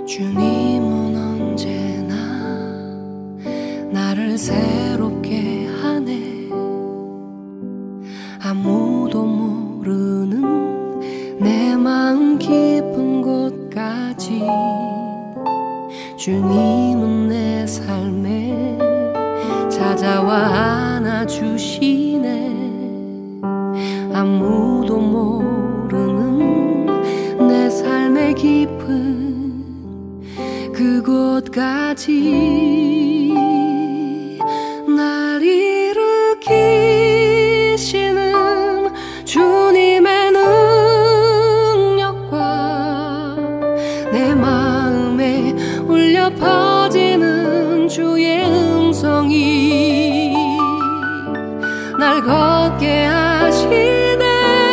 주님은 언제나 나를 새롭게 하네. 아무도 모르는 내 마음 깊은 곳까지 주님은 내 삶에 찾아와 안아주시네. 아무도 모르는 내 삶의 깊은 그곳까지 날 일으키시는 주님의 능력과 내 마음에 울려 퍼지는 주의 음성이 날 걷게 하시네.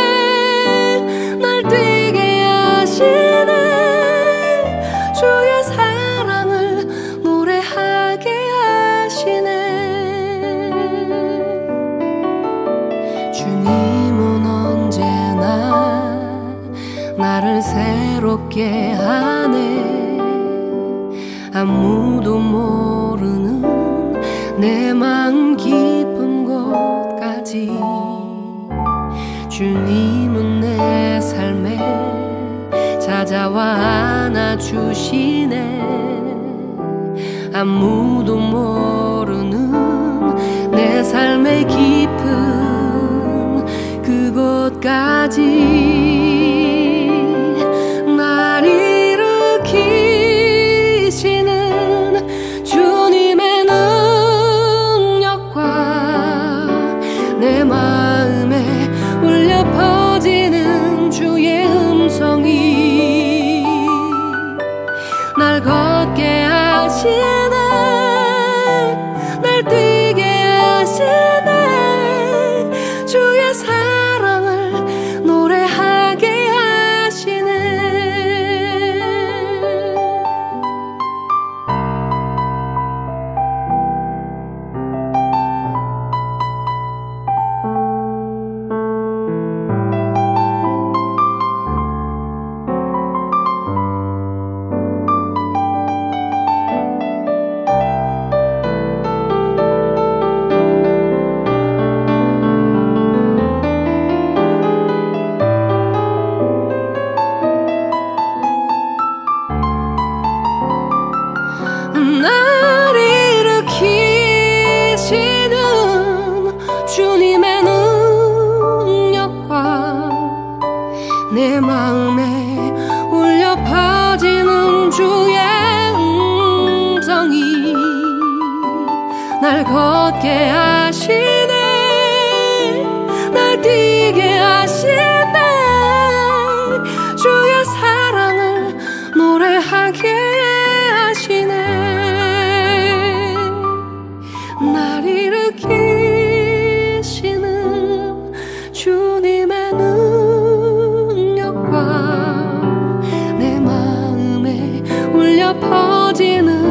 날 뛰게 하시네. 주의 사랑을 노래하게 하시네. 주님은 언제나 나를 새롭게 하네. 아무도 모르는 내 마음 깊은 곳까지 주님은 내 삶에 찾아와 안아주시네. 아무도 모르는 내 삶의 깊은 그곳까지 날 일으키시는 주님의 능력과 내 마음에 울려 퍼지는 주의 음성이 날 걷게 하시네. 날 뛰게 하시네. 주의 사랑을 노래하게 하시네. 날 일으키시는 주님의 능력과 내 마음에 울려 퍼지는 주의 음성이 날 걷게 하시네. 날 뛰게 하시네. 주의 사랑을 노래하게 하시네. 날 일으키시는 주님의 능력과 내 마음에 울려 퍼지는